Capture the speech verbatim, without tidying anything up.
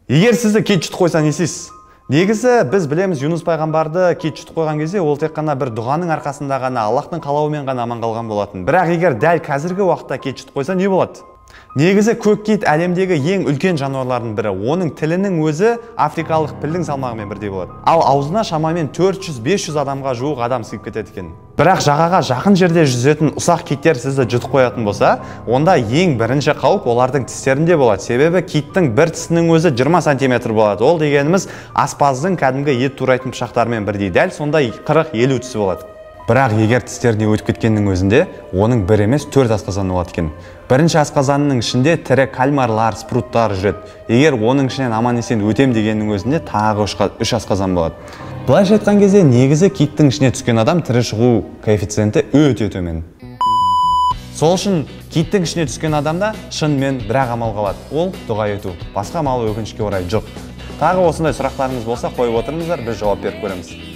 Егер сізді кит жұтып қойса не істейсіз? Негізі біз білеміз, Юнус пайғамбарды кит жұтып қойған кезде ол тек қана бір дұғаның арқасында ғана, Аллахтың қалауымен ғана аман қалған болатын. Бірақ егер дәл қазіргі уақытта кит жұтып қойса не болады? Негізі көк кит әлемдегі ең үлкен жануарлардың бірі. Оның тілінің өзі африкалық пілдің салмағымен бірдей болады. Ал аузына шамамен төрт жүз бес жүз адамға жуық адам сыйып кетеді екен. Бірақ жағаға жақын жерде жүзетін ұсақ киттер сізді жұтып қоятын болса, онда ең бірінші қауіп олардың тістерінде болады. Себебі киттің бір тісінің өзі жиырма сантиметр болады. Ол дегеніміз аспаздың кәдімгі ет турайтын пышақтарымен бірдей, дәл сондай қырық елу тісі болады. Бірақ егер тістеріне өтіп кеткеннің өзінде, оның бір емес төрт асқазаны болады екен. Бірінші асқазанның ішінде тірі кальмарлар, спруттар жүреді. Егер оның ішінен аман-есен өтем дегеннің өзінде тағы үш асқазан болады. Былайша айтқан кезде негізі киттің ішіне түскен адам тірі шығу коэффициенті өте төмен. Сол үшін киттің ішіне түскен адамда шынымен бір-ақ амал қалады. Ол дұға ету. Басқа амал өкінішке орай жоқ. Тағы осындай сұрақтарыңыз болса қойып отырыңыздар, біз жауап беріп көреміз.